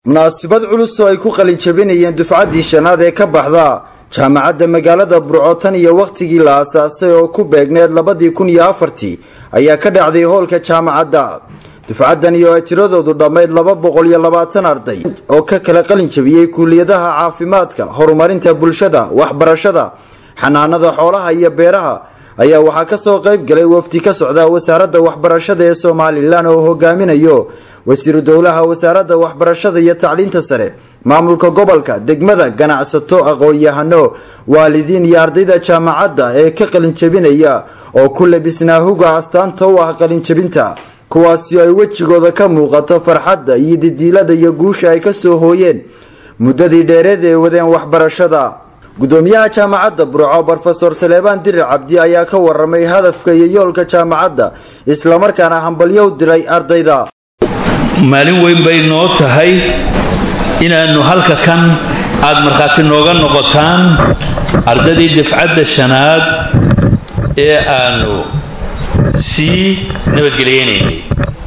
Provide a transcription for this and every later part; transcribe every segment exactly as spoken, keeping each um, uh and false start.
munaasabad culus oo ay ku qalin jabinayeen dufcadii shanaad ee ka baxda jaamacadda magaalada Burco tan iyo waqtigii la aasaasay oo ku beegneed labadii kun iyo afartii ayaa ka dhacday hoolka jaamacadda. dufcadan iyo tiradoodu dhameyd laba boqol iyo labaatan arday oo ka kala qalin jabiyay kulliyadaha caafimaadka, horumarinta bulshada, waxbarashada, xanaanada xoolaha iyo beeraha ayaa waxa ka soo qayb galay wafdi ka socda wasaaradda waxbarashada ee Soomaaliland oo hogaaminayo wasiir dowlaha wasaaradda waxbarashada iyo tacliinta sare, maamulka gobolka, degmada, ganacsato, aqoon-yahano, waalidiin iyo ardayda jaamacadda ee ka qalin jabinaya oo ku labisnaa huga astaanta u ah qalin jabinta, kuwaasi ay wajigooda ka muuqato farxadda iyo didiilada iyo guusha ay ka soo hooyeen muddadii dheereed ee wadeen waxbarashada. gudoomiyaha jaamacadda Burco Professor Saleebaan Dirir Cabdi ayaa ka waramay hadafka iyo yoolka jaamacadda isla markaana hambalyo u diray ardayda. maalin weyn bay noo tahay inaanu halka kan aad markaati nooga noqotaan ardaydii dafcadda shanaad ee aanu si nabadgelyeynay.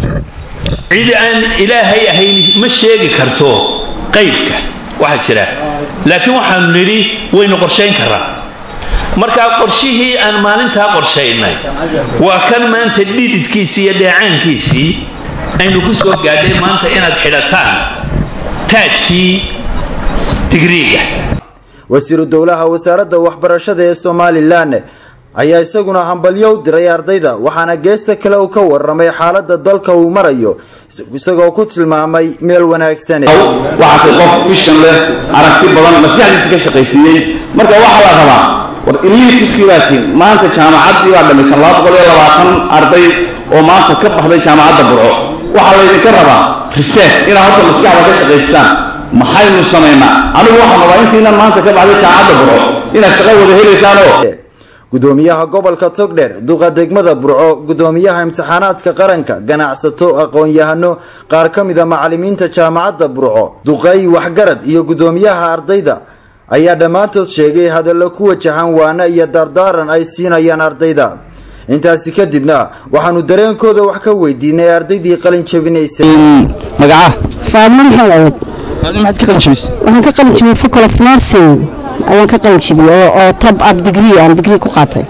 cid aan ilaahay ahayn ma sheegi karto qaybka waxa jira, laakiin waxaan niri waynu qorsheyn karaa. marka qorshihii aan maalinta qorsheynay waa kan maanta dhididkiisa iyo dheecaankiisii aynu ku soo gaadhay maanta inaad xidhataan taajkii tigriiga. wasiir dowlaha wasaaradda waxbarashada ee Soomaaliland ayaa isaguna hambalyo u diray ardayda, waxaana geesta kale uu ka waramay xaaladda dalka uu marayo isagoo ku tilmaamay meel wanaagsan. waxa qof vision leh, aragti badan, maskaxdiisa ka shaqeystay. marka waxa la rabaa war elitiskii baatiin maanta jaamacaddii waa dhamaysan laba boqol iyo labaatan arday oo maanta ka baxday jaamacadda Burco. waxa la idinka rabaa research ina hadda maskaxda ka shaqeystaan. maxaynu sameynaa? anigu waxaan rabaa intiina maanta ka baxday jaamacadda Burco ina shaqo wada helaysaan oo gudoomiyaha gobolka Togdheer, duqa degmada Burco, gudoomiyaha imtixaanaadka qaranka, ganacsato, aqoon-yahano, qaar kamid ah macallimiinta jaamacadda Burco, duqay waxgarad iyo gudoomiyaha ardayda ayaa dhamaantood sheegay hadallo ku wajahan waana iyo dardaaran ay siinayaan ardayda. intaasi kadibna waxaanu dareenkooda wax ka weydiinay ardaydii qalin jabinaysay. magaca Faadman Maxamed. Faadman maxaad ka qalin jabisay? waxaan ka qalin jabiyay Faculty of Nursing ayaan ka qalin jabiyay oo top up degree aan degree ku qaatay.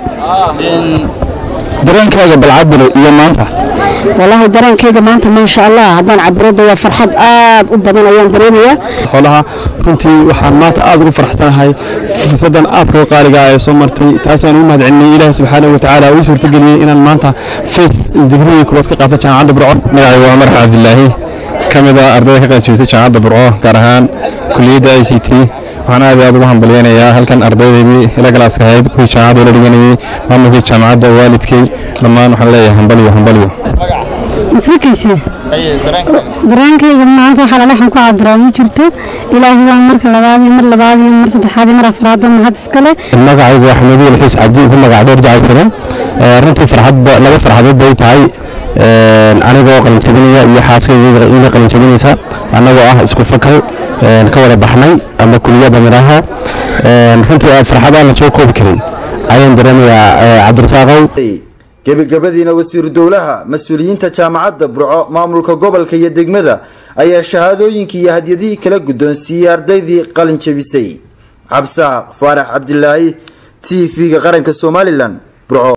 dareenkaaga balcadna iyo maanta wallahi dareenkayga maanta ma sha Allah haddaan cabrado waa farxad aad u badan ayaan dareemayaa. xoolaha runtii waxaan maanta aad ugu faraxsanahay fursadan aadka qaaliga ah ee soo martay, taas aan u mahadcelinay Ilaahay subhanahu wa ta'ala oo suurtageliyay inaan maanta first degree ku ka qaato jaamacadda Burco. magacaygu waa Marxab Cabdullaahi, kamid ah ardayda ka qalin jabisay jaamacadda Burco, gaar ahaan kulliyadda I C T. waxaan aad aad ugu hambalyeynaya halkan ardaydii ila galaaska ahayd kuwii jaamacadda la dhiganayay, maamulkii jaamacadda, waalidkay dhammaan waxaan leeyahay hambalyo hambalyo. masrikiisa dareenkayga maanta waxa la waxaan ku cabbiraa ma jirto. ilaahay waa marka labaad iyo mar labaad iyo mar saddexaad iyo mar afraad oo mahad iskale. magacaygu waa Axmed Ilxiis Cabdi, ku magac dheer jacaysan. runtii farxad laba farxadood bay tahay anigoo qalin jabinaya iyo xaaskayga iga qalin jabinaysa anagoo ah isku fakal ka wada baxnay ama kulliyadda miraha. runtii aad farxadaan la soo koobi karin ayaan dareemayaa. Cabdirasaaqow gabagabadiina wasiir dowlaha, mas'uuliyiinta jaamacadda Burco, maamulka gobolka iyo degmada ayaa shahaadooyinkii iyo hadiyadihii kala guddoonsiiyay ardaydii qalin jabisay. Cabsaaq Faarax Cabdillaahi, T V-ga qaranka Soomaaliland, Burco.